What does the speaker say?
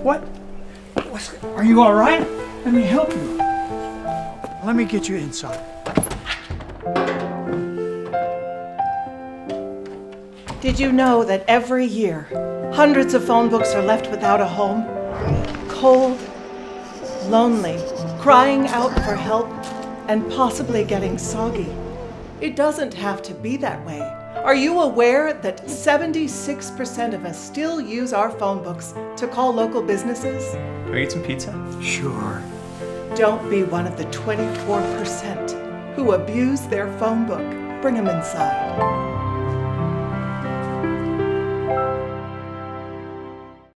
What? Are you all right? Let me help you. Let me get you inside. Did you know that every year, hundreds of phone books are left without a home? Cold, lonely, crying out for help, and possibly getting soggy. It doesn't have to be that way. Are you aware that 76% of us still use our phone books to call local businesses? Can we eat some pizza? Sure. Don't be one of the 24% who abuse their phone book. Bring them inside.